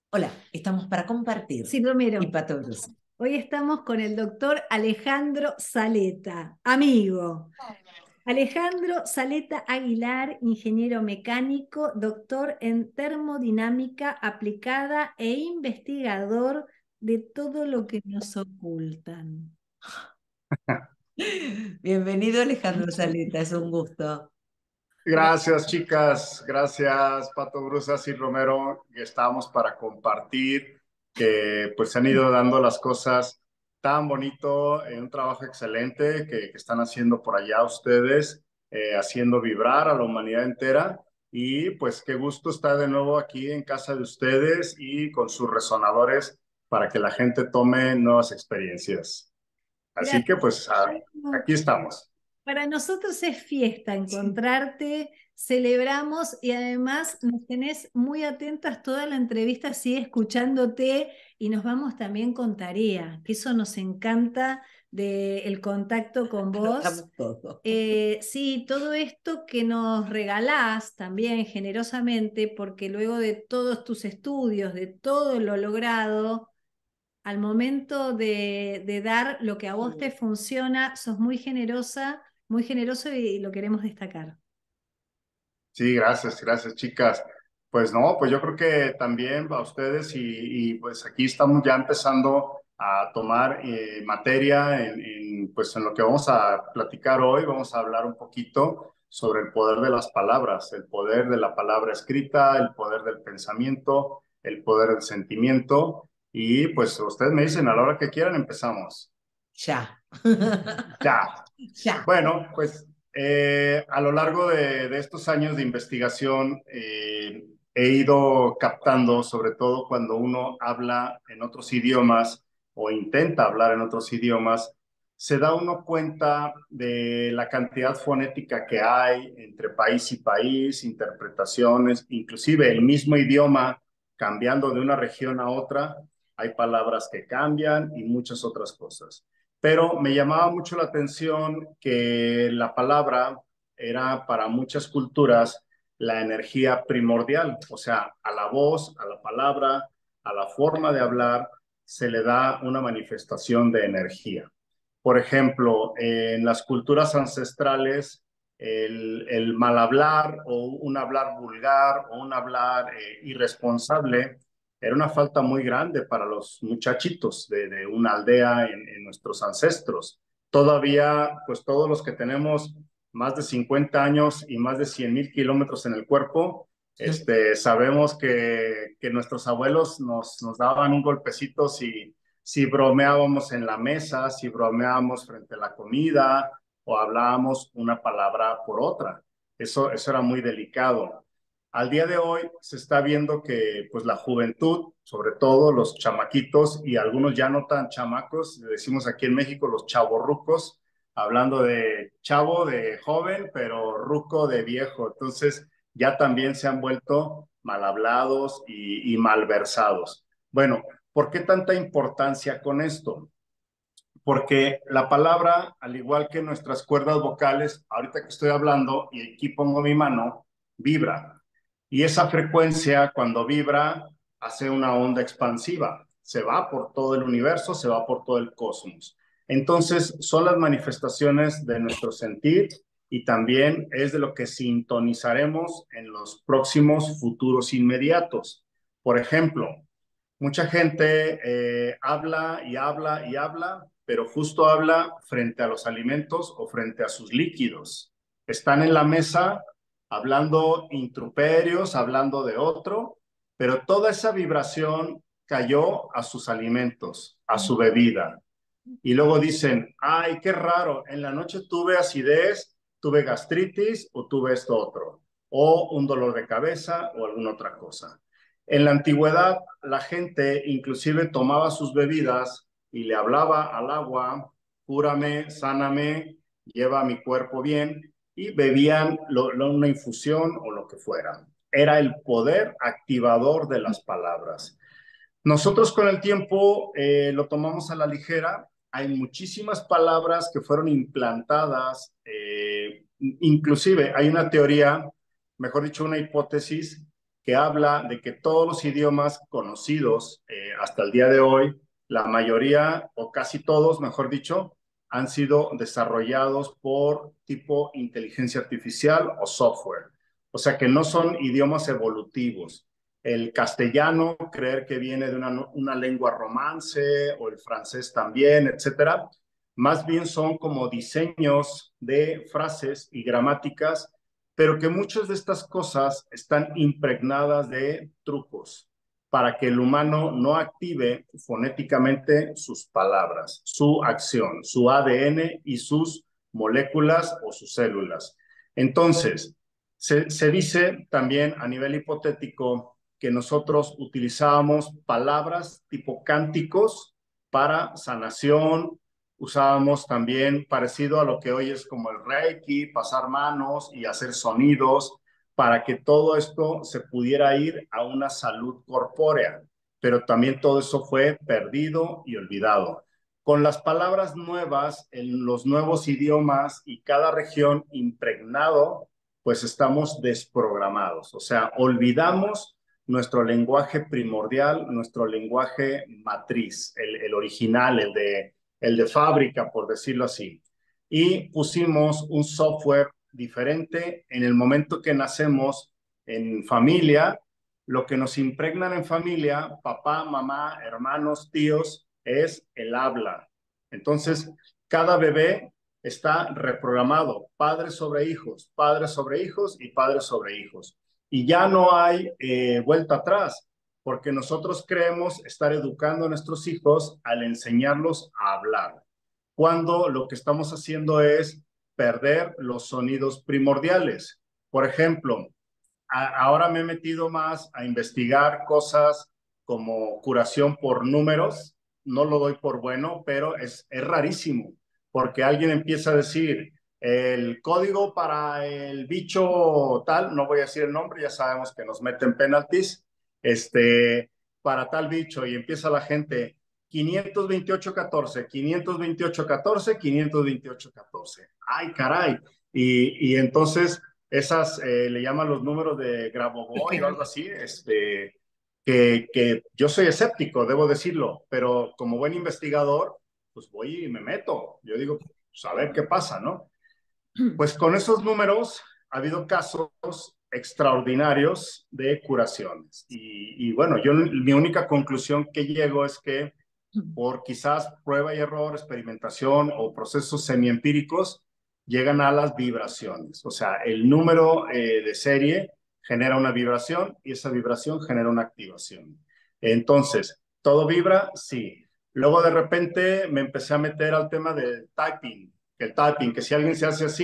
Hola, estamos para compartir. Sí, Y Romero. Pato Bruce. Hoy estamos con el doctor Alejandro Saleta, amigo. Alejandro Saleta Aguilar, ingeniero mecánico, doctor en termodinámica aplicada e investigador de todo lo que nos ocultan. Bienvenido Alejandro Saleta, es un gusto. Gracias, chicas. Gracias, Pato Brusas y Romero. Estamos para compartir que pues se han ido dando las cosas tan bonito, un trabajo excelente que están haciendo por allá ustedes, haciendo vibrar a la humanidad entera. Y pues qué gusto estar de nuevo aquí en casa de ustedes y con sus resonadores para que la gente tome nuevas experiencias. Así que Gracias. pues aquí estamos. Para nosotros es fiesta encontrarte, celebramos y además nos tenés muy atentas toda la entrevista, así escuchándote y nos vamos también con tarea, que eso nos encanta del contacto con vos. Estamos todos. Sí, todo esto que nos regalás también generosamente, porque luego de todos tus estudios, de todo lo logrado, al momento de dar lo que a vos te funciona, sos muy generosa, muy generoso y lo queremos destacar. Sí, gracias, chicas. Pues no, pues yo creo que también a ustedes pues aquí estamos ya empezando a tomar materia pues en lo que vamos a platicar hoy. Vamos a hablar un poquito sobre el poder de las palabras, el poder de la palabra escrita, el poder del pensamiento, el poder del sentimiento. Y pues ustedes me dicen a la hora que quieran empezamos. Ya. Ya. Ya. Bueno, pues a lo largo de estos años de investigación he ido captando, sobre todo cuando uno habla en otros idiomas o intenta hablar en otros idiomas, se da uno cuenta de la cantidad fonética que hay entre país y país, interpretaciones, inclusive el mismo idioma cambiando de una región a otra, hay palabras que cambian y muchas otras cosas. Pero me llamaba mucho la atención que la palabra era para muchas culturas la energía primordial, o sea, a la voz, a la palabra, a la forma de hablar, se le da una manifestación de energía. Por ejemplo, en las culturas ancestrales, el mal hablar o un hablar vulgar o un hablar irresponsable era una falta muy grande para los muchachitos de una aldea en nuestros ancestros. Todavía, pues todos los que tenemos más de 50 años y más de 100,000 kilómetros en el cuerpo, sabemos que nuestros abuelos nos daban un golpecito si bromeábamos en la mesa, si bromeábamos frente a la comida o hablábamos una palabra por otra. Eso era muy delicado. Al día de hoy se está viendo que pues la juventud, sobre todo los chamaquitos y algunos ya no tan chamacos, decimos aquí en México los chavorrucos, hablando de chavo de joven, pero ruco de viejo. Entonces ya también se han vuelto mal hablados y malversados. Bueno, ¿por qué tanta importancia con esto? Porque la palabra, al igual que nuestras cuerdas vocales, ahorita que estoy hablando y aquí pongo mi mano, vibra. Y esa frecuencia, cuando vibra, hace una onda expansiva. Se va por todo el universo, se va por todo el cosmos. Entonces, son las manifestaciones de nuestro sentir y también es de lo que sintonizaremos en los próximos futuros inmediatos. Por ejemplo, mucha gente habla y habla y habla, pero justo habla frente a los alimentos o frente a sus líquidos. Están en la mesa hablando intruperios, hablando de otro, pero toda esa vibración cayó a sus alimentos, a su bebida. Y luego dicen, ay, qué raro, en la noche tuve acidez, tuve gastritis o tuve esto otro, o un dolor de cabeza o alguna otra cosa. En la antigüedad, la gente inclusive tomaba sus bebidas y le hablaba al agua, cúrame, sáname, lleva mi cuerpo bien, y bebían una infusión o lo que fuera. Era el poder activador de las palabras. Nosotros con el tiempo lo tomamos a la ligera. Hay muchísimas palabras que fueron implantadas, inclusive hay una teoría, mejor dicho, una hipótesis, que habla de que todos los idiomas conocidos hasta el día de hoy, la mayoría o casi todos, mejor dicho, han sido desarrollados por tipo inteligencia artificial o software. O sea que no son idiomas evolutivos. El castellano, creer que viene de una lengua romance, o el francés también, etcétera. Más bien son como diseños de frases y gramáticas, pero que muchas de estas cosas están impregnadas de trucos para que el humano no active fonéticamente sus palabras, su acción, su ADN y sus moléculas o sus células. Entonces, se dice también a nivel hipotético que nosotros utilizábamos palabras tipo cánticos para sanación, usábamos también parecido a lo que hoy es como el Reiki, pasar manos y hacer sonidos para que todo esto se pudiera ir a una salud corpórea, pero también todo eso fue perdido y olvidado. Con las palabras nuevas, en los nuevos idiomas y cada región impregnado, pues estamos desprogramados, o sea, olvidamos nuestro lenguaje primordial, nuestro lenguaje matriz, el original, el de fábrica, por decirlo así. Y pusimos un software diferente en el momento que nacemos en familia. Lo que nos impregnan en familia, papá, mamá, hermanos, tíos, es el habla. Entonces, cada bebé está reprogramado, padres sobre hijos, padres sobre hijos y padres sobre hijos. Y ya no hay vuelta atrás, porque nosotros creemos estar educando a nuestros hijos al enseñarlos a hablar, cuando lo que estamos haciendo es perder los sonidos primordiales. Por ejemplo, ahora me he metido más a investigar cosas como curación por números. No lo doy por bueno, pero es rarísimo, porque alguien empieza a decir el código para el bicho tal, no voy a decir el nombre, ya sabemos que nos meten penalties, para tal bicho, y empieza la gente 528-14, 528-14, 528-14. ¡Ay, caray! Y entonces esas le llaman los números de Grabovoi o algo así, que yo soy escéptico, debo decirlo, pero como buen investigador, pues voy y me meto. Yo digo, pues a ver qué pasa, ¿no? Pues con esos números ha habido casos extraordinarios de curaciones. Y bueno, mi única conclusión que llego es que por quizás prueba y error, experimentación o procesos semiempíricos, llegan a las vibraciones. O sea, el número de serie genera una vibración y esa vibración genera una activación. Entonces, ¿todo vibra? Sí. Luego de repente me empecé a meter al tema del typing, que si alguien se hace así,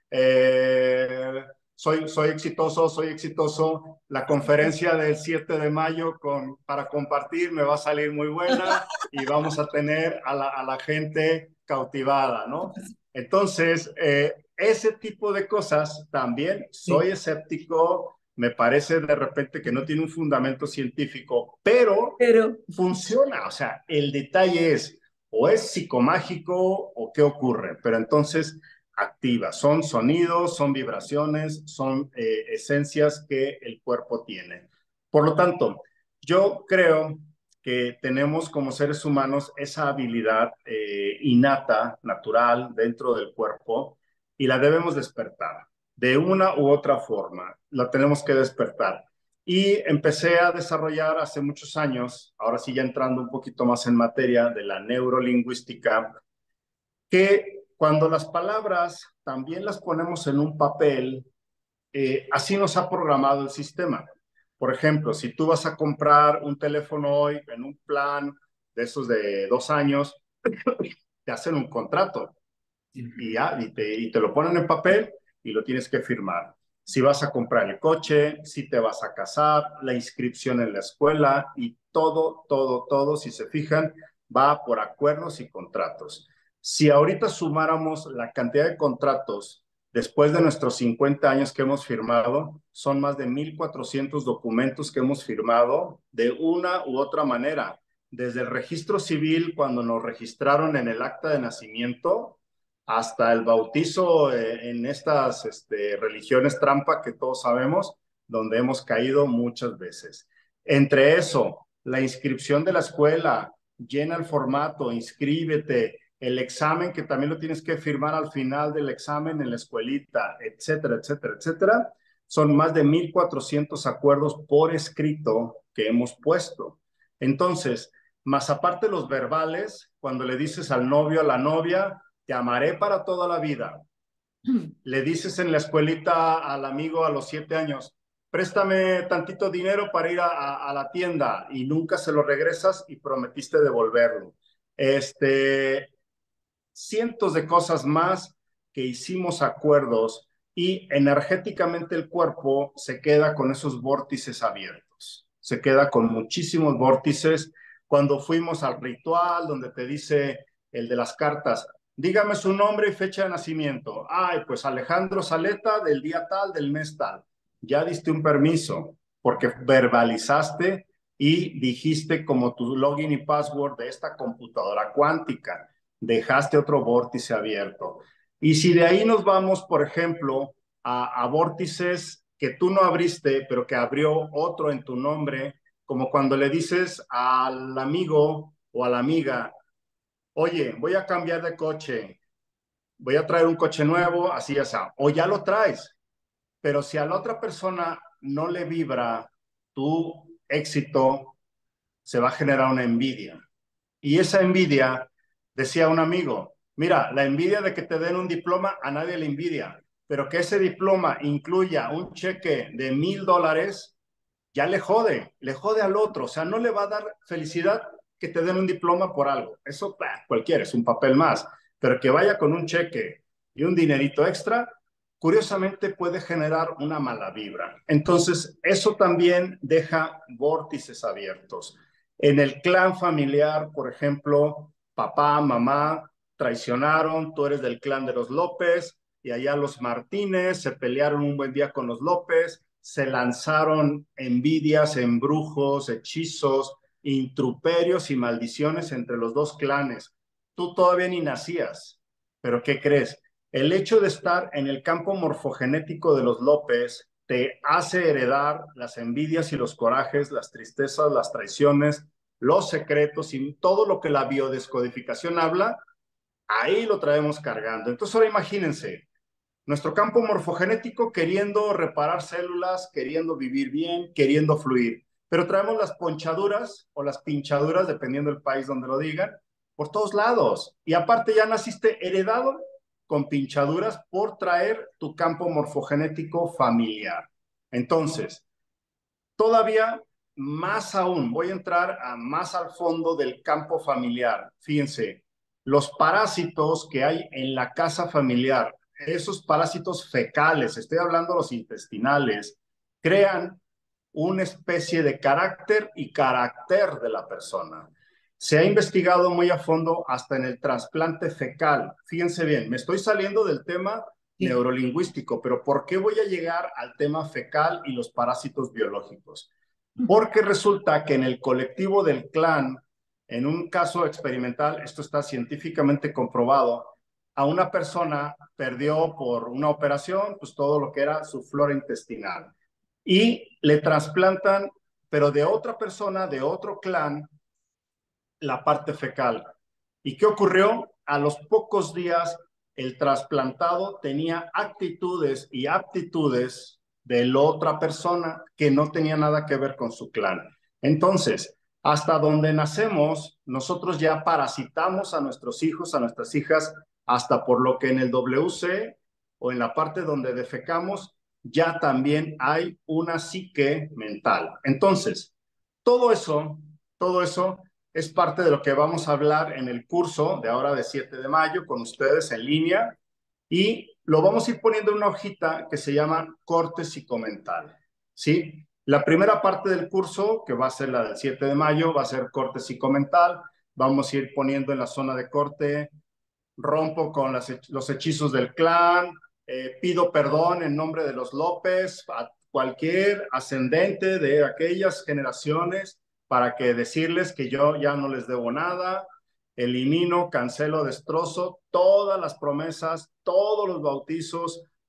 soy exitoso, soy exitoso. La conferencia del 7 de mayo para compartir me va a salir muy buena y vamos a tener a la gente cautivada, ¿no? Entonces, ese tipo de cosas también soy escéptico, me parece de repente que no tiene un fundamento científico, pero funciona. O sea, el detalle es, o es psicomágico o qué ocurre, pero entonces activa, son sonidos, son vibraciones, son esencias que el cuerpo tiene. Por lo tanto, yo creo que tenemos como seres humanos esa habilidad innata, natural, dentro del cuerpo, y la debemos despertar. De una u otra forma, la tenemos que despertar. Y empecé a desarrollar hace muchos años, ahora sí ya entrando un poquito más en materia de la neurolingüística, que cuando las palabras también las ponemos en un papel, así nos ha programado el sistema. Por ejemplo, si tú vas a comprar un teléfono hoy en un plan de esos de 2 años, te hacen un contrato y te lo ponen en papel y lo tienes que firmar. Si vas a comprar el coche, si te vas a casar, la inscripción en la escuela y todo, si se fijan, va por acuerdos y contratos. Si ahorita sumáramos la cantidad de contratos después de nuestros 50 años que hemos firmado, son más de 1,400 documentos que hemos firmado de una u otra manera. Desde el registro civil, cuando nos registraron en el acta de nacimiento, hasta el bautizo en estas religiones trampa que todos sabemos, donde hemos caído muchas veces. Entre eso, la inscripción de la escuela, llena el formato, inscríbete, el examen que también lo tienes que firmar al final del examen en la escuelita, etcétera, etcétera, etcétera. Son más de 1,400 acuerdos por escrito que hemos puesto. Entonces, más aparte los verbales, cuando le dices al novio, a la novia, te amaré para toda la vida. Le dices en la escuelita al amigo a los 7 años, préstame tantito dinero para ir a la tienda y nunca se lo regresas y prometiste devolverlo. Cientos de cosas más que hicimos acuerdos y energéticamente el cuerpo se queda con esos vórtices abiertos. Se queda con muchísimos vórtices. Cuando fuimos al ritual donde te dice el de las cartas, dígame su nombre y fecha de nacimiento. Ay, pues Alejandro Saleta del día tal, del mes tal. Ya diste un permiso porque verbalizaste y dijiste como tu login y password de esta computadora cuántica. Dejaste otro vórtice abierto. Y si de ahí nos vamos, por ejemplo, a vórtices que tú no abriste, pero que abrió otro en tu nombre, como cuando le dices al amigo o a la amiga, oye, voy a cambiar de coche, voy a traer un coche nuevo, así ya sea, o ya lo traes, pero si a la otra persona no le vibra tu éxito, se va a generar una envidia. Y esa envidia, decía un amigo, mira, la envidia de que te den un diploma a nadie le envidia, pero que ese diploma incluya un cheque de $1,000, ya le jode al otro. O sea, no le va a dar felicidad que te den un diploma por algo. Eso cualquiera, es un papel más. Pero que vaya con un cheque y un dinerito extra, curiosamente puede generar una mala vibra. Entonces, eso también deja vórtices abiertos. En el clan familiar, por ejemplo, papá, mamá traicionaron, tú eres del clan de los López y allá los Martínez se pelearon un buen día con los López, se lanzaron envidias, embrujos, hechizos, intruperios y maldiciones entre los dos clanes. Tú todavía ni nacías, pero ¿qué crees? El hecho de estar en el campo morfogenético de los López te hace heredar las envidias y los corajes, las tristezas, las traiciones, los secretos y todo lo que la biodescodificación habla, ahí lo traemos cargando. Entonces ahora imagínense, nuestro campo morfogenético queriendo reparar células, queriendo vivir bien, queriendo fluir, pero traemos las ponchaduras o las pinchaduras, dependiendo del país donde lo digan, por todos lados. Y aparte ya naciste heredado con pinchaduras por traer tu campo morfogenético familiar. Entonces, todavía más aún, voy a entrar más al fondo del campo familiar. Fíjense, los parásitos que hay en la casa familiar, esos parásitos fecales, estoy hablando de los intestinales, crean una especie de carácter y carácter de la persona. Se ha investigado muy a fondo hasta en el trasplante fecal. Fíjense bien, me estoy saliendo del tema neurolingüístico, pero ¿por qué voy a llegar al tema fecal y los parásitos biológicos? Porque resulta que en el colectivo del clan, en un caso experimental, esto está científicamente comprobado, a una persona perdió por una operación pues todo lo que era su flora intestinal y le trasplantan, pero de otra persona, de otro clan, la parte fecal. ¿Y qué ocurrió? A los pocos días, el trasplantado tenía actitudes y aptitudes de la otra persona que no tenía nada que ver con su clan. Entonces, hasta donde nacemos, nosotros ya parasitamos a nuestros hijos, a nuestras hijas, hasta por lo que en el WC o en la parte donde defecamos, ya también hay una psique mental. Entonces, todo eso es parte de lo que vamos a hablar en el curso de ahora de 7 de mayo con ustedes en línea y lo vamos a ir poniendo en una hojita que se llama corte psicomental, ¿sí? La primera parte del curso, que va a ser la del 7 de mayo, va a ser corte psicomental. Vamos a ir poniendo en la zona de corte, rompo con los hechizos del clan, pido perdón en nombre de los López, a cualquier ascendente de aquellas generaciones para que decirles que yo ya no les debo nada, elimino, cancelo, destrozo todas las promesas, todos los bautizos,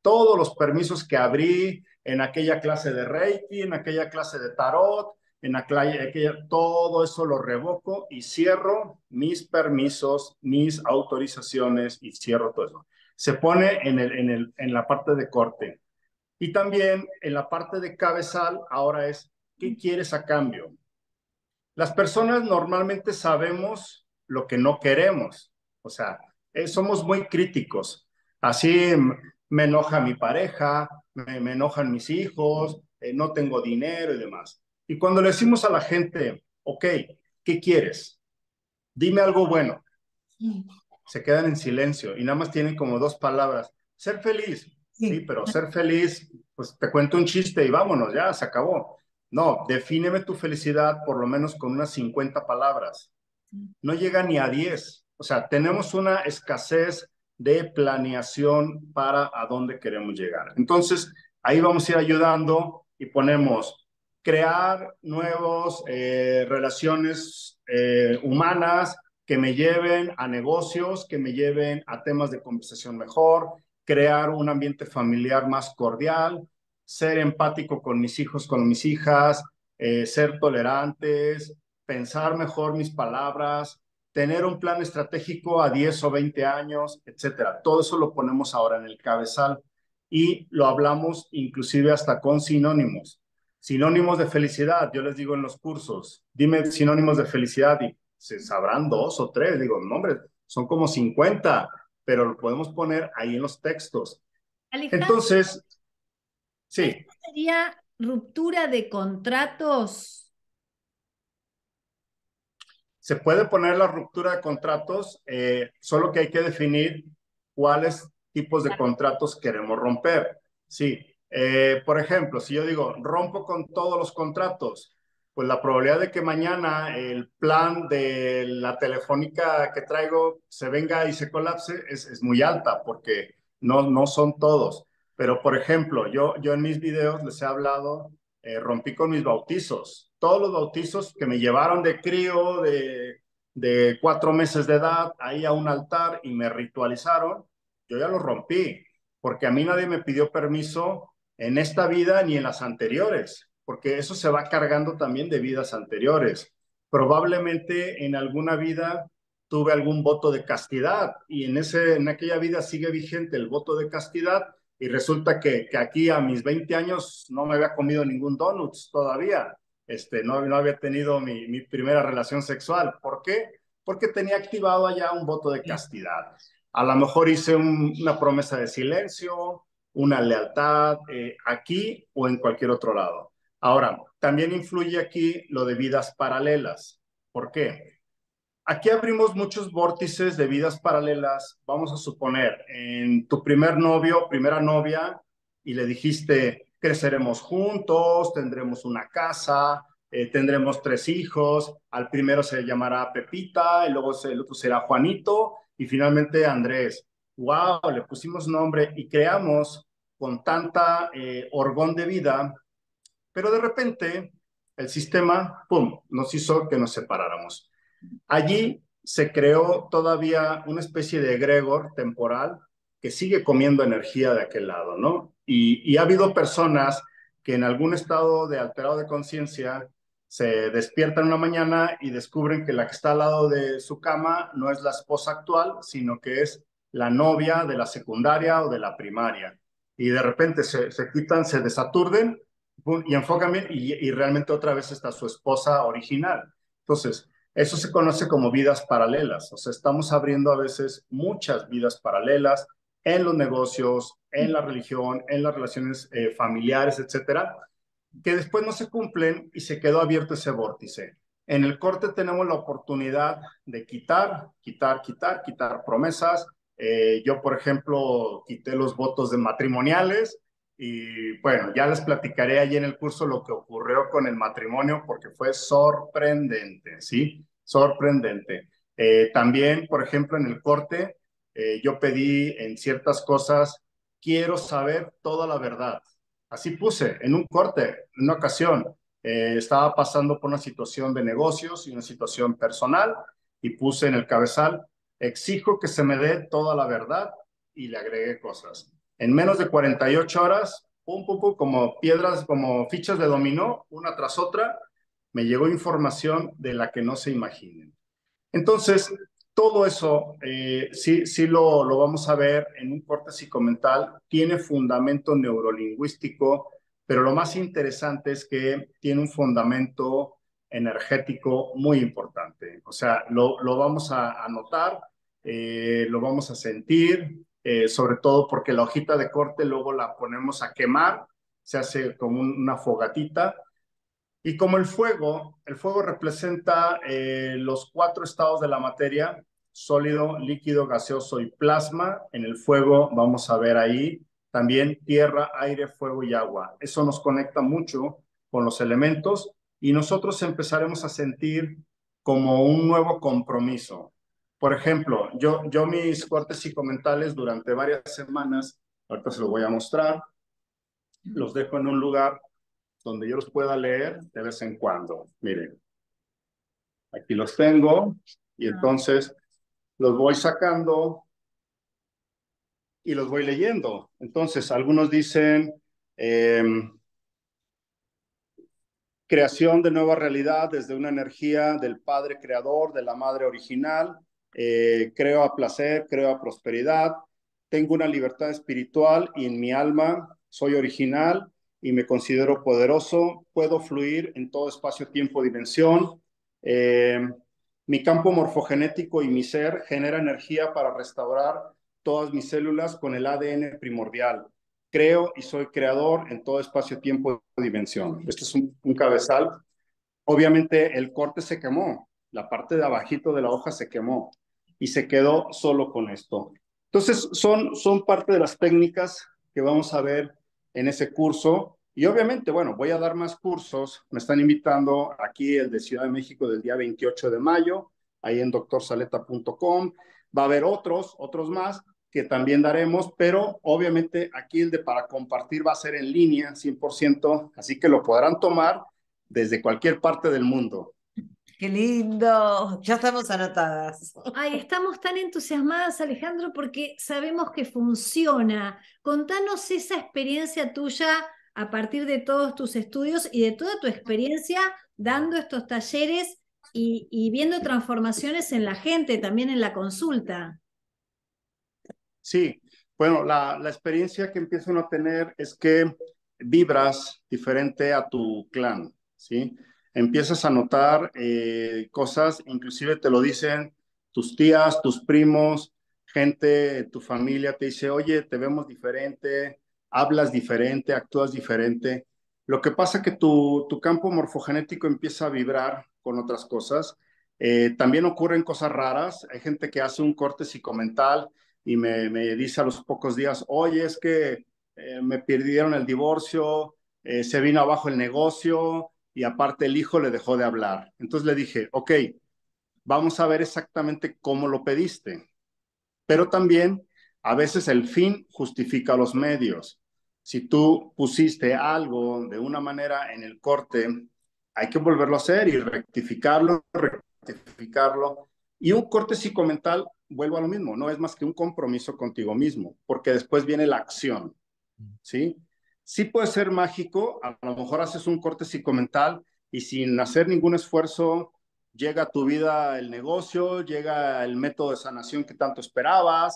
todos los permisos que abrí en aquella clase de Reiki, en aquella clase de Tarot, todo eso lo revoco y cierro mis permisos, mis autorizaciones y cierro todo eso. Se pone en la parte de corte. Y también en la parte de cabezal, ahora es, ¿qué quieres a cambio? Las personas normalmente sabemos lo que no queremos. O sea, somos muy críticos. Así me enoja mi pareja, me enojan mis hijos, no tengo dinero y demás. Y cuando le decimos a la gente, ok, ¿qué quieres? Dime algo bueno. Se quedan en silencio y nada más tienen como 2 palabras. Ser feliz. Sí, pero ser feliz, pues te cuento un chiste y vámonos, ya, se acabó. No, defíneme tu felicidad por lo menos con unas 50 palabras. No llega ni a 10. O sea, tenemos una escasez de planeación para a dónde queremos llegar. Entonces, ahí vamos a ir ayudando y ponemos crear nuevas relaciones humanas que me lleven a negocios, que me lleven a temas de conversación mejor, crear un ambiente familiar más cordial, ser empático con mis hijos, con mis hijas, ser tolerantes, pensar mejor mis palabras, tener un plan estratégico a 10 o 20 años, etcétera. Todo eso lo ponemos ahora en el cabezal y lo hablamos inclusive hasta con sinónimos. Sinónimos de felicidad, yo les digo en los cursos, dime sinónimos de felicidad y se sabrán 2 o 3. Digo, no, hombre, son como 50, pero lo podemos poner ahí en los textos. Alejandro, Entonces, sí. ¿esto sería ruptura de contratos? Se puede poner la ruptura de contratos, solo que hay que definir cuáles tipos de contratos queremos romper. Sí, por ejemplo, si yo digo, rompo con todos los contratos, pues la probabilidad de que mañana el plan de la telefónica que traigo se venga y se colapse es muy alta, porque no son todos. Pero, por ejemplo, yo en mis videos les he hablado, rompí con mis bautizos. Todos los bautizos que me llevaron de crío, de 4 meses de edad, ahí a un altar y me ritualizaron, yo ya los rompí, porque a mí nadie me pidió permiso en esta vida ni en las anteriores, porque eso se va cargando también de vidas anteriores. Probablemente en alguna vida tuve algún voto de castidad y en aquella vida sigue vigente el voto de castidad y resulta que aquí a mis 20 años no me había comido ningún donuts todavía. No había tenido mi primera relación sexual. ¿Por qué? Porque tenía activado allá un voto de castidad. A lo mejor hice una promesa de silencio, una lealtad aquí o en cualquier otro lado. Ahora, también influye aquí lo de vidas paralelas. ¿Por qué? Aquí abrimos muchos vórtices de vidas paralelas. Vamos a suponer, en tu primer novio, primera novia, y le dijiste, creceremos juntos, tendremos una casa, tendremos 3 hijos, al primero se llamará Pepita, y luego el otro será Juanito, y finalmente Andrés. ¡Wow! Le pusimos nombre y creamos con tanta orgón de vida, pero de repente el sistema, ¡pum!, nos hizo que nos separáramos. Allí se creó todavía una especie de egregor temporal que sigue comiendo energía de aquel lado, ¿no? Y ha habido personas que en algún estado de alterado de conciencia se despiertan una mañana y descubren que la que está al lado de su cama no es la esposa actual, sino que es la novia de la secundaria o de la primaria. Y de repente se quitan, se desaturden y enfocan bien y realmente otra vez está su esposa original. Entonces, eso se conoce como vidas paralelas. O sea, estamos abriendo a veces muchas vidas paralelas en los negocios, en la religión, en las relaciones familiares, etcétera, que después no se cumplen y se quedó abierto ese vórtice. En el corte tenemos la oportunidad de quitar promesas. Yo, por ejemplo, quité los votos de matrimoniales y bueno, ya les platicaré allí en el curso lo que ocurrió con el matrimonio porque fue sorprendente, ¿sí? Sorprendente. También, por ejemplo, en el corte, yo pedí en ciertas cosas, quiero saber toda la verdad. Así puse en un corte, en una ocasión, estaba pasando por una situación de negocios y una situación personal y puse en el cabezal, exijo que se me dé toda la verdad y le agregué cosas. En menos de 48 horas, pum, pum, pum, como piedras, como fichas de dominó, una tras otra, me llegó información de la que no se imaginen. Entonces, todo eso sí lo vamos a ver en un corte psicomental, tiene fundamento neurolingüístico, pero lo más interesante es que tiene un fundamento energético muy importante. O sea, lo vamos a notar, lo vamos a sentir, sobre todo porque la hojita de corte luego la ponemos a quemar, se hace como una fogatita y como el fuego representa los 4 estados de la materia, sólido, líquido, gaseoso y plasma. En el fuego vamos a ver ahí también tierra, aire, fuego y agua. Eso nos conecta mucho con los elementos y nosotros empezaremos a sentir como un nuevo compromiso. Por ejemplo, yo mis cortes psicomentales durante varias semanas, ahorita se los voy a mostrar, los dejo en un lugar donde yo los pueda leer de vez en cuando. Miren, aquí los tengo y entonces los voy sacando y los voy leyendo. Entonces, algunos dicen creación de nueva realidad desde una energía del Padre Creador, de la Madre Original. Creo a placer, creo a prosperidad. Tengo una libertad espiritual y en mi alma soy original y me considero poderoso. Puedo fluir en todo espacio, tiempo, dimensión. Mi campo morfogenético y mi ser genera energía para restaurar todas mis células con el ADN primordial. Creo y soy creador en todo espacio, tiempo, dimensión. Este es un cabezal. Obviamente el corte se quemó, la parte de abajito de la hoja se quemó y se quedó solo con esto. Entonces son parte de las técnicas que vamos a ver en ese curso y obviamente, bueno, voy a dar más cursos. Me están invitando aquí el de Ciudad de México del día 28 de mayo, ahí en doctorsaleta.com. Va a haber otros más que también daremos, pero obviamente aquí el de para compartir va a ser en línea 100%, así que lo podrán tomar desde cualquier parte del mundo. ¡Qué lindo! Ya estamos anotadas. Ay, estamos tan entusiasmadas, Alejandro, porque sabemos que funciona. Contanos esa experiencia tuya a partir de todos tus estudios y de toda tu experiencia dando estos talleres y viendo transformaciones en la gente, también en la consulta. Sí, bueno, la experiencia que empiezan a tener es que vibras diferente a tu clan, ¿sí? Empiezas a notar cosas, inclusive te lo dicen tus tías, tus primos, gente, tu familia te dice, oye, te vemos diferente, hablas diferente, actúas diferente. Lo que pasa es que tu campo morfogenético empieza a vibrar con otras cosas. También ocurren cosas raras. Hay gente que hace un corte psicomental y me dice a los pocos días, oye, es que me pidieron el divorcio, se vino abajo el negocio y aparte el hijo le dejó de hablar. Entonces le dije, ok, vamos a ver exactamente cómo lo pediste, pero también a veces el fin justifica los medios. Si tú pusiste algo de una manera en el corte, hay que volverlo a hacer y rectificarlo. Y un corte psicomental, vuelvo a lo mismo, no es más que un compromiso contigo mismo, porque después viene la acción, ¿sí? Sí puede ser mágico, a lo mejor haces un corte psicomental y sin hacer ningún esfuerzo llega a tu vida el negocio, llega el método de sanación que tanto esperabas,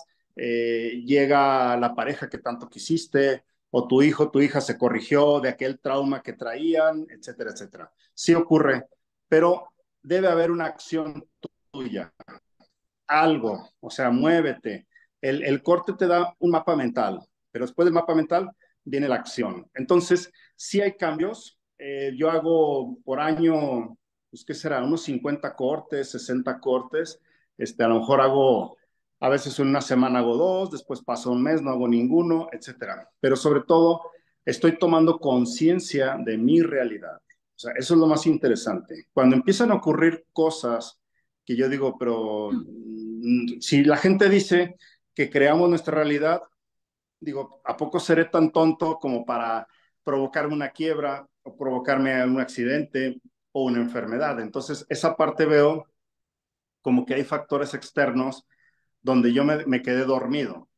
llega la pareja que tanto quisiste, o tu hijo, tu hija se corrigió de aquel trauma que traían, etcétera, etcétera. Sí ocurre, pero debe haber una acción tuya, algo, o sea, muévete. El corte te da un mapa mental, pero después del mapa mental viene la acción. Entonces, sí hay cambios. Yo hago por año, pues, ¿qué será? Unos 50 cortes, 60 cortes. A lo mejor hago, a veces en una semana hago 2, después pasa un mes, no hago ninguno, etcétera. Pero sobre todo, estoy tomando conciencia de mi realidad. O sea, eso es lo más interesante. Cuando empiezan a ocurrir cosas que yo digo, pero si la gente dice que creamos nuestra realidad, digo, ¿a poco seré tan tonto como para provocarme una quiebra o provocarme un accidente o una enfermedad? Entonces, esa parte veo como que hay factores externos donde yo me quedé dormido.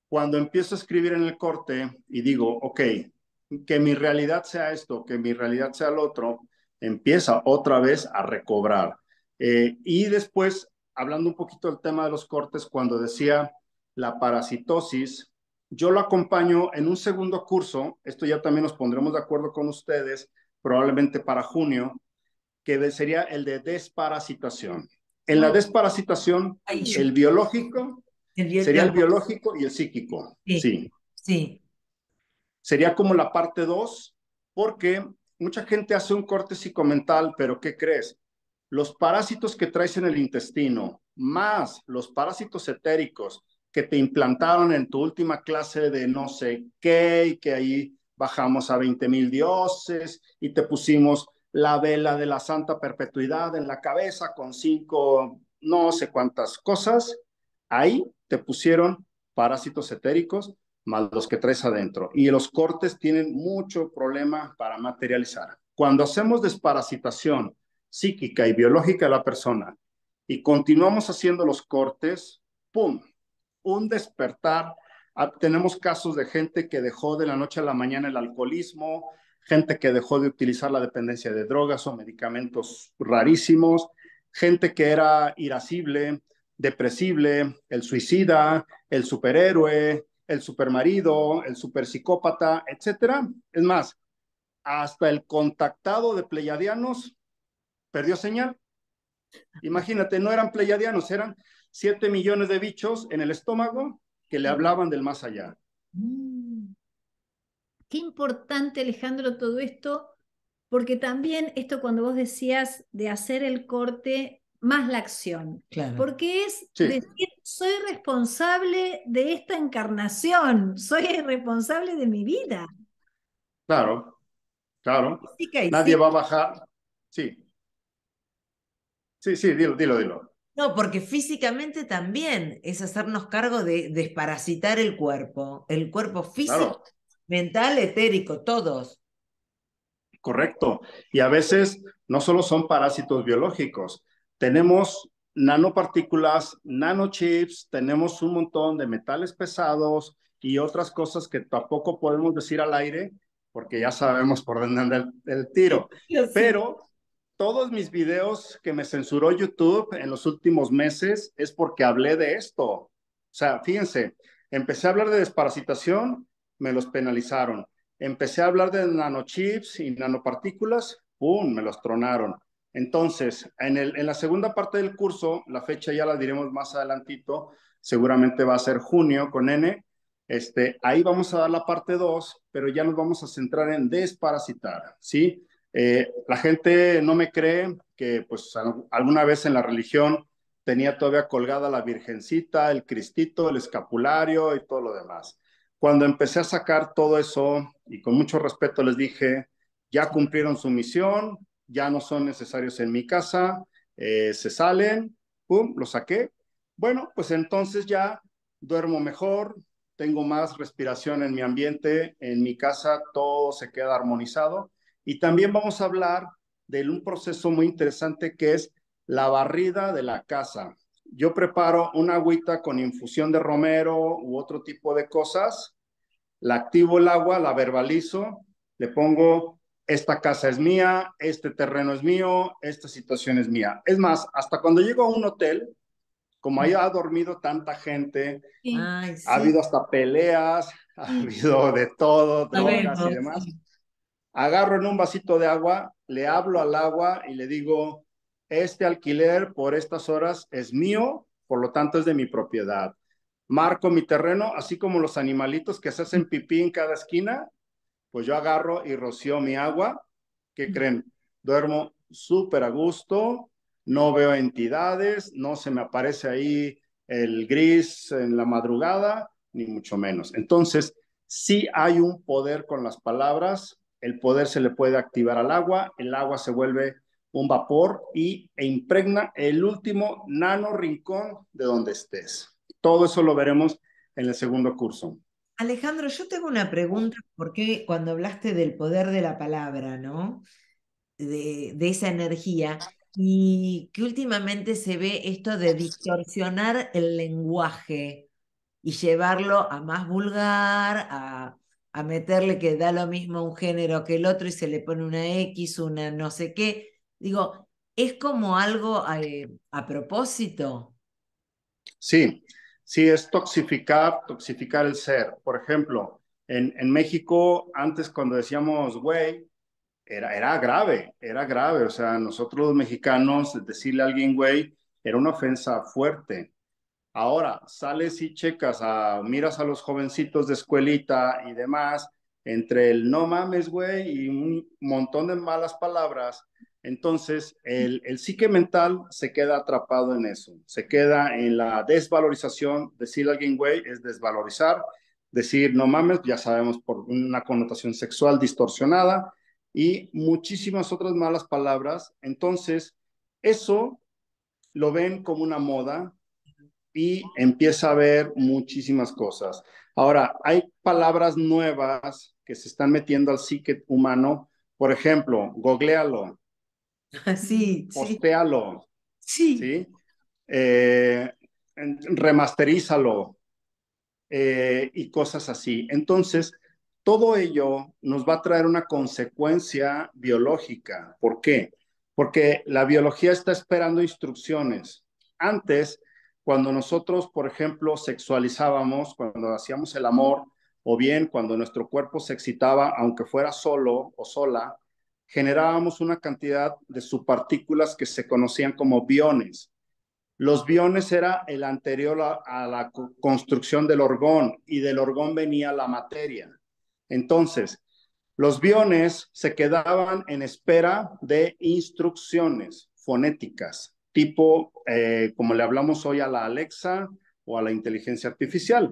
Cuando empiezo a escribir en el corte y digo, ok, que mi realidad sea esto, que mi realidad sea lo otro, empieza otra vez a recobrar. Y después, hablando un poquito del tema de los cortes, cuando decía la parasitosis, yo lo acompaño en un segundo curso, esto ya también nos pondremos de acuerdo con ustedes, probablemente para junio, que sería el de desparasitación. En la desparasitación, Ay, el biológico sería el no, biológico y el psíquico, sí, sí. sí. Sería como la parte 2, porque mucha gente hace un corte psicomental, pero ¿qué crees? Los parásitos que traes en el intestino, más los parásitos etéricos que te implantaron en tu última clase de no sé qué, y que ahí bajamos a 20,000 dioses y te pusimos la vela de la santa perpetuidad en la cabeza con 5, no sé cuántas cosas, ahí te pusieron parásitos etéricos más los que traes adentro. Y los cortes tienen mucho problema para materializar. Cuando hacemos desparasitación psíquica y biológica de la persona y continuamos haciendo los cortes, ¡pum! Un despertar. Tenemos casos de gente que dejó de la noche a la mañana el alcoholismo, gente que dejó de utilizar la dependencia de drogas o medicamentos rarísimos, gente que era irascible, depresible, el suicida, el superhéroe, el supermarido, el superpsicópata, etcétera. Es más, hasta el contactado de pleyadianos perdió señal. Imagínate, no eran pleyadianos, eran 7 millones de bichos en el estómago que le hablaban del más allá. Mm. Qué importante, Alejandro, todo esto, porque también esto cuando vos decías de hacer el corte más la acción, Claro. porque es Sí, decir, soy responsable de esta encarnación, soy responsable de mi vida. claro, claro. Física y Nadie sí. va a bajar. Sí, sí, sí, dilo, dilo, dilo. No, porque físicamente también es hacernos cargo de desparasitar el cuerpo físico, Claro. mental, etérico, todos. Correcto. Y a veces no solo son parásitos biológicos, tenemos nanopartículas, nanochips, tenemos un montón de metales pesados y otras cosas que tampoco podemos decir al aire porque ya sabemos por dónde anda el tiro. Yo sí. Pero todos mis videos que me censuró YouTube en los últimos meses es porque hablé de esto. O sea, fíjense, empecé a hablar de desparasitación, me los penalizaron. Empecé a hablar de nanochips y nanopartículas, ¡pum!, me los tronaron. Entonces, en la segunda parte del curso, la fecha ya la diremos más adelantito, seguramente va a ser junio con N, ahí vamos a dar la parte 2, pero ya nos vamos a centrar en desparasitar, ¿sí? La gente no me cree que pues alguna vez en la religión tenía todavía colgada la Virgencita, el Cristito, el escapulario y todo lo demás. Cuando empecé a sacar todo eso, y con mucho respeto les dije, ya cumplieron su misión, ya no son necesarios en mi casa, se salen, pum, lo saqué. Bueno, pues entonces ya duermo mejor, tengo más respiración en mi ambiente, en mi casa todo se queda armonizado. Y también vamos a hablar de un proceso muy interesante que es la barrida de la casa. Yo preparo una agüita con infusión de romero u otro tipo de cosas, la activo el agua, la verbalizo, le pongo, esta casa es mía, este terreno es mío, esta situación es mía. Es más, hasta cuando llego a un hotel, como ahí ha dormido tanta gente, Sí, Ay, ha sí, habido hasta peleas, ha sí. habido de todo, drogas y sabemos. demás. Sí. Agarro en un vasito de agua, le hablo al agua y le digo, este alquiler por estas horas es mío, por lo tanto es de mi propiedad. Marco mi terreno, así como los animalitos que se hacen pipí en cada esquina, pues yo agarro y rocío mi agua. ¿Qué creen? Duermo súper a gusto, no veo entidades, no se me aparece ahí el gris en la madrugada, ni mucho menos. Entonces, sí hay un poder con las palabras, el poder se le puede activar al agua, el agua se vuelve un vapor e impregna el último nano rincón de donde estés. Todo eso lo veremos en el segundo curso. Alejandro, yo tengo una pregunta, porque cuando hablaste del poder de la palabra, ¿no? De esa energía, y que últimamente se ve esto de distorsionar el lenguaje y llevarlo a más vulgar, a meterle que da lo mismo un género que el otro y se le pone una X, una no sé qué. Digo, es como algo a propósito. Sí, sí, es toxificar el ser. Por ejemplo, en México, antes cuando decíamos güey, era grave. O sea, nosotros los mexicanos, decirle a alguien güey era una ofensa fuerte. Ahora, sales y checas, miras a los jovencitos de escuelita y demás, entre el no mames, güey, y un montón de malas palabras. Entonces, el psique mental se queda atrapado en eso, se queda en la desvalorización. Decir a alguien, güey, es desvalorizar. Decir no mames, ya sabemos, por una connotación sexual distorsionada y muchísimas otras malas palabras. Entonces, eso lo ven como una moda y empieza a ver muchísimas cosas. Ahora, hay palabras nuevas que se están metiendo al psique humano. Por ejemplo, googlealo, Sí, sí, postéalo, sí. ¿sí? Eh, remasterízalo, y cosas así. Entonces, todo ello nos va a traer una consecuencia biológica. ¿Por qué? Porque la biología está esperando instrucciones. Antes, cuando nosotros, por ejemplo, sexualizábamos, cuando hacíamos el amor, o bien cuando nuestro cuerpo se excitaba, aunque fuera solo o sola, generábamos una cantidad de subpartículas que se conocían como biones. Los biones era el anterior a la construcción del orgón y del orgón venía la materia. Entonces, los biones se quedaban en espera de instrucciones fonéticas, tipo como le hablamos hoy a la Alexa o a la inteligencia artificial.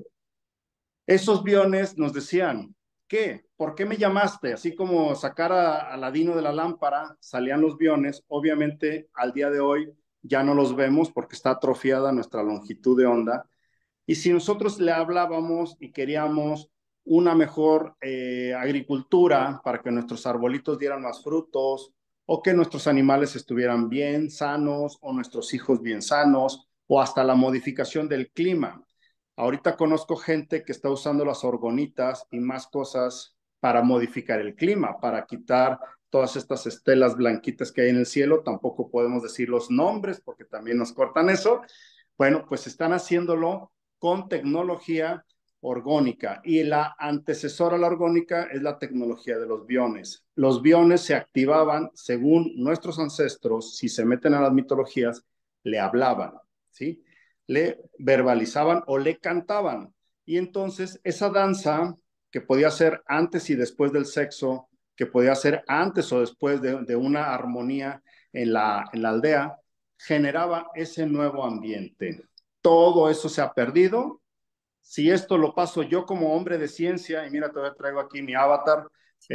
Esos biones nos decían, ¿qué? ¿Por qué me llamaste? Así como sacar a Aladino de la lámpara, salían los biones. Obviamente, al día de hoy ya no los vemos porque está atrofiada nuestra longitud de onda. Y si nosotros le hablábamos y queríamos una mejor agricultura para que nuestros arbolitos dieran más frutos, o que nuestros animales estuvieran bien sanos, o nuestros hijos bien sanos, o hasta la modificación del clima. Ahorita conozco gente que está usando las orgonitas y más cosas para modificar el clima, para quitar todas estas estelas blanquitas que hay en el cielo. Tampoco podemos decir los nombres porque también nos cortan eso. Bueno, pues están haciéndolo con tecnología orgónica y la antecesora a la orgónica es la tecnología de los biones. Los biones se activaban según nuestros ancestros, si se meten a las mitologías, le hablaban, ¿sí? Le verbalizaban o le cantaban. Y entonces esa danza que podía ser antes y después del sexo, que podía ser antes o después de una armonía en la aldea, generaba ese nuevo ambiente. Todo eso se ha perdido. Si esto lo paso yo como hombre de ciencia, y mira, todavía traigo aquí mi avatar,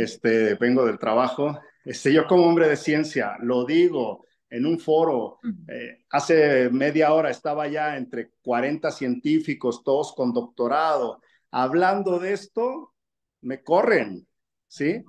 vengo del trabajo, yo como hombre de ciencia lo digo en un foro, hace media hora estaba ya entre 40 científicos, todos con doctorado, hablando de esto, me corren, ¿sí?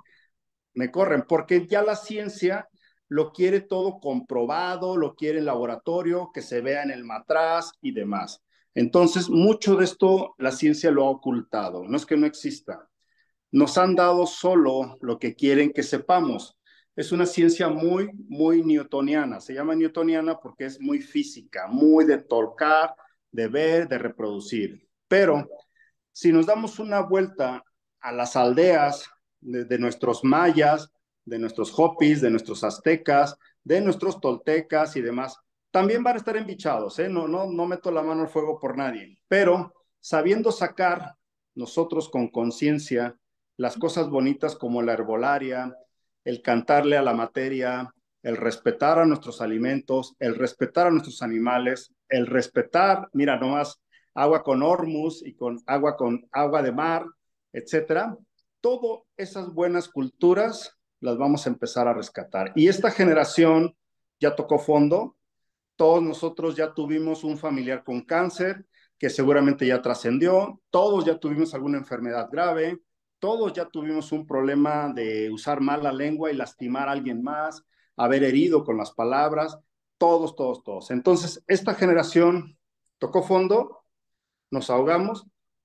Me corren, porque ya la ciencia lo quiere todo comprobado, lo quiere en laboratorio, que se vea en el matraz y demás. Entonces, mucho de esto la ciencia lo ha ocultado, no es que no exista. Nos han dado solo lo que quieren que sepamos. Es una ciencia muy newtoniana. Se llama newtoniana porque es muy física, muy de tocar, de ver, de reproducir. Pero si nos damos una vuelta a las aldeas de nuestros mayas, de nuestros hopis, de nuestros aztecas, de nuestros toltecas y demás, también van a estar embichados, ¿eh? No meto la mano al fuego por nadie, pero sabiendo sacar nosotros con conciencia las cosas bonitas como la herbolaria, el cantarle a la materia, el respetar a nuestros alimentos, el respetar a nuestros animales, el respetar, mira nomás, agua con hormus y con agua de mar, etcétera. Todas esas buenas culturas las vamos a empezar a rescatar. Y esta generación ya tocó fondo. Todos nosotros ya tuvimos un familiar con cáncer que seguramente ya trascendió. Todos ya tuvimos alguna enfermedad grave. Todos ya tuvimos un problema de usar mal la lengua y lastimar a alguien más, haber herido con las palabras. Todos. Entonces, esta generación tocó fondo, nos ahogamos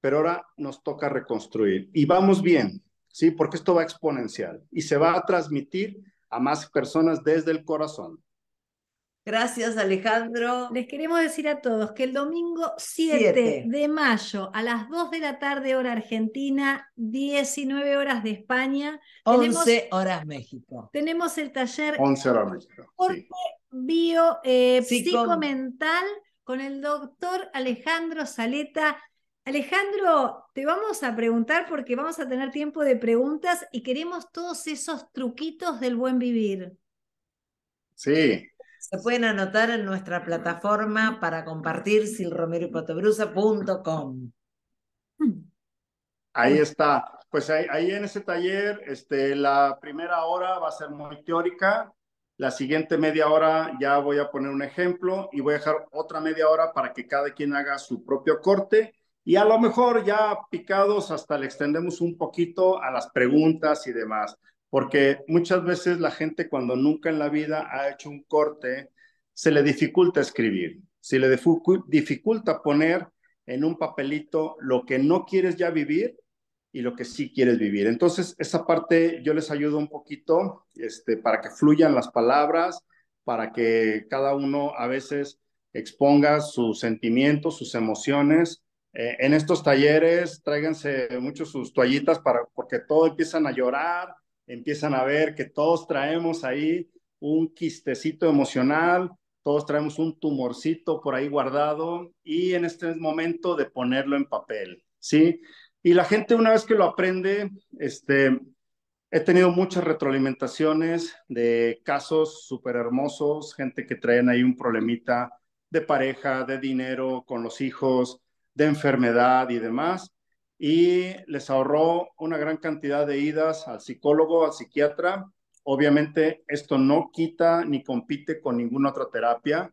pero ahora nos toca reconstruir. Y vamos bien, ¿sí? Porque esto va exponencial y se va a transmitir a más personas desde el corazón. Gracias, Alejandro. Les queremos decir a todos que el domingo 7 7 de mayo a las 2 de la tarde hora Argentina, 19 horas de España, 11 horas México. tenemos el taller 11 horas México. Corte Bio Psico- Psicomental con el doctor Alejandro Saleta. Alejandro, te vamos a preguntar porque vamos a tener tiempo de preguntas y queremos todos esos truquitos del buen vivir. Sí. Se pueden anotar en nuestra plataforma para compartir, silromeroypatobrusa.com. Ahí está. Pues ahí en ese taller, la primera hora va a ser muy teórica. La siguiente media hora ya voy a poner un ejemplo y voy a dejar otra media hora para que cada quien haga su propio corte. Y a lo mejor ya picados hasta le extendemos un poquito a las preguntas y demás. Porque muchas veces la gente cuando nunca en la vida ha hecho un corte, se le dificulta escribir. Se le dificulta poner en un papelito lo que no quieres ya vivir y lo que sí quieres vivir. Entonces, esa parte yo les ayudo un poquito para que fluyan las palabras, para que cada uno a veces exponga sus sentimientos, sus emociones. En estos talleres, tráiganse mucho sus toallitas porque todos empiezan a llorar, empiezan a ver que todos traemos ahí un quistecito emocional, todos traemos un tumorcito por ahí guardado y en este momento de ponerlo en papel, ¿sí? Y la gente una vez que lo aprende, he tenido muchas retroalimentaciones de casos súper hermosos, gente que traen ahí un problemita de pareja, de dinero con los hijos, de enfermedad y demás, y les ahorró una gran cantidad de idas al psicólogo, al psiquiatra. Obviamente esto no quita ni compite con ninguna otra terapia,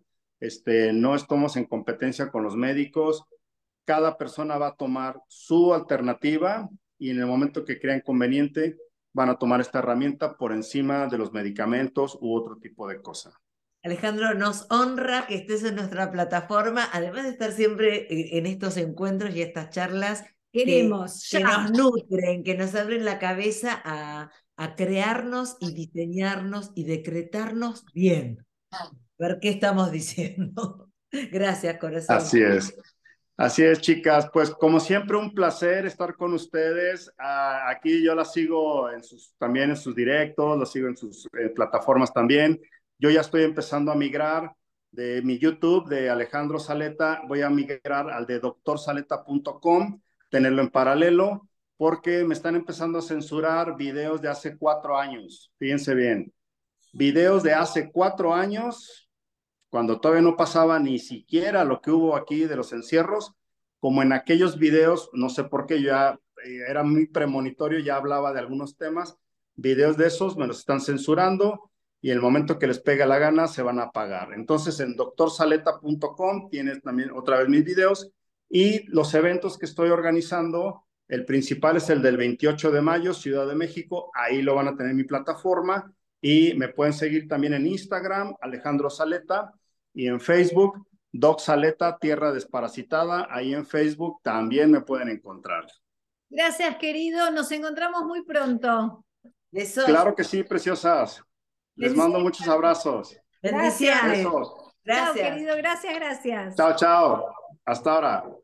no estamos en competencia con los médicos, cada persona va a tomar su alternativa y en el momento que crean conveniente van a tomar esta herramienta por encima de los medicamentos u otro tipo de cosa. Alejandro, nos honra que estés en nuestra plataforma, además de estar siempre en estos encuentros y estas charlas Queremos que ya. nos nutren, que nos abren la cabeza a crearnos y diseñarnos y decretarnos bien. Ver qué estamos diciendo. Gracias, corazón. Así es. Así es, chicas. Pues como siempre, un placer estar con ustedes. Aquí yo las sigo también en sus directos, las sigo en sus plataformas también. Yo ya estoy empezando a migrar de mi YouTube de Alejandro Saleta, voy a migrar al de doctorsaleta.com, tenerlo en paralelo, porque me están empezando a censurar videos de hace 4 años. Fíjense bien, videos de hace 4 años, cuando todavía no pasaba ni siquiera lo que hubo aquí de los encierros, como en aquellos videos, no sé por qué, yo ya era muy premonitorio, ya hablaba de algunos temas, videos de esos me los están censurando y en el momento que les pega la gana se van a apagar. Entonces en doctorsaleta.com tienes también otra vez mis videos y los eventos que estoy organizando, el principal es el del 28 de mayo, Ciudad de México, ahí lo van a tener en mi plataforma y me pueden seguir también en Instagram, Alejandro Saleta, y en Facebook, Doc Saleta, Tierra Desparasitada. Ahí en Facebook también me pueden encontrar. Gracias, querido. Nos encontramos muy pronto. Besos. Claro que sí, preciosas. Les mando muchos abrazos. Bendiciones. Besos. Gracias. Chao, querido. Gracias, gracias. Chao, chao. Hasta ahora.